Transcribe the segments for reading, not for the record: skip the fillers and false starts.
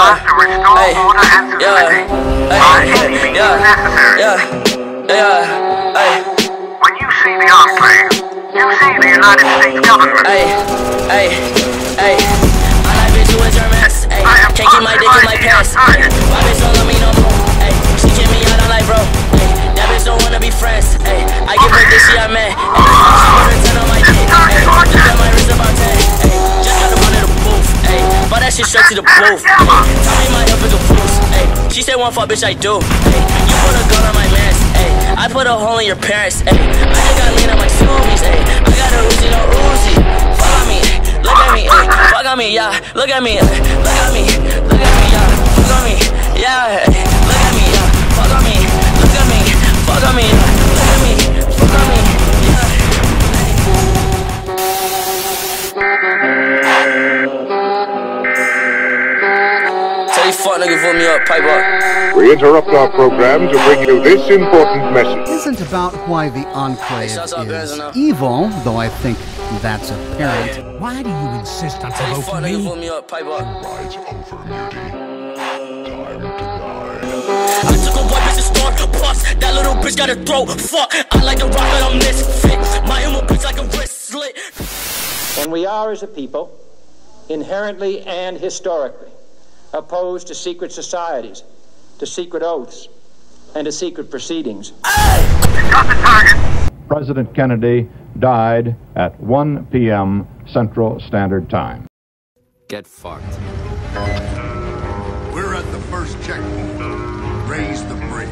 us to restore order and security. By any means necessary. When you see the Enclave, you see the United States government. All I bitch you is her mess. Can't keep my dick in my pants. My bitch don't love me no more. She kick me out, I'm like, bro. That bitch don't wanna be friends. I give her this, she a man. She wanna turn on my dick. Look at my wrist about 10. Just got the one in the booth. Bought that shit straight to the booth. Tell me my help is a boost. She said one fuck, bitch, I do. You put a gun on my mans. I put a hole in your parents. I just got lean on my zoomies. I got a Uzi, no Uzi. Fuck on me, look at me, fuck on me, yeah. Look at me, look at me, look at me, yeah. Fuck on me, yeah. Look at me, yeah. Fuck on me, look at me, fuck on me, yeah. Look at me, fuck on me, yeah. Tell you fuck nigga, put me up, pipe up. We interrupt our program to bring you this important message. Isn't about why the Enclave is evil, though I think that's apparent. Why do you insist on provoking me? Rides over, Muty. Time to die. I took a weapons to start, plus that little bitch got a throat. Fuck, I like a rocket, I'm misfit. My emo bitch like a wrist slit. And we are, as a people, inherently and historically opposed to secret societies, to secret oaths, and to secret proceedings. Got the target. President Kennedy died at 1 p.m. Central Standard Time. Get fucked. We're at the first checkpoint. Raise the bridge.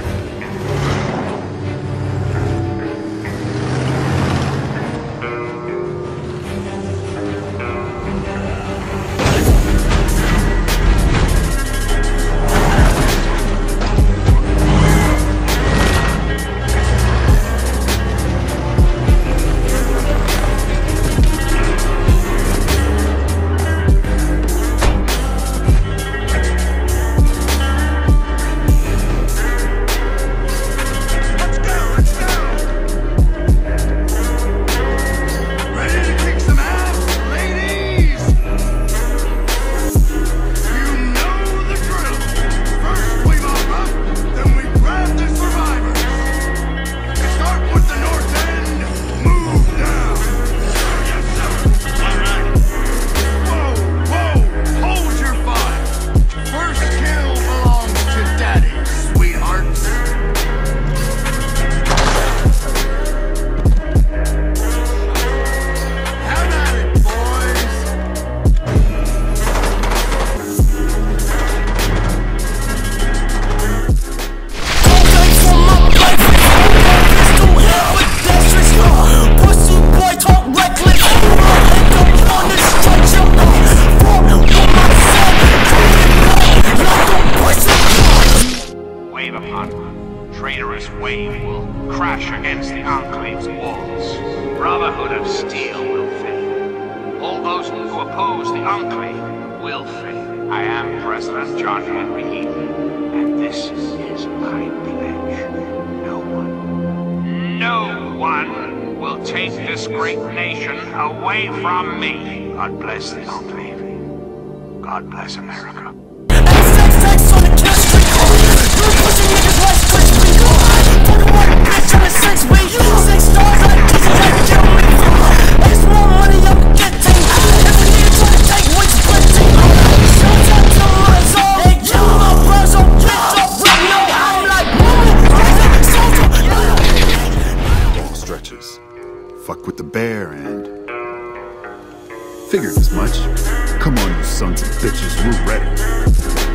God bless the Enclave. God bless America. Stretches. Fuck with the bear and... Figured as much. Come on, you sons of bitches, we're ready.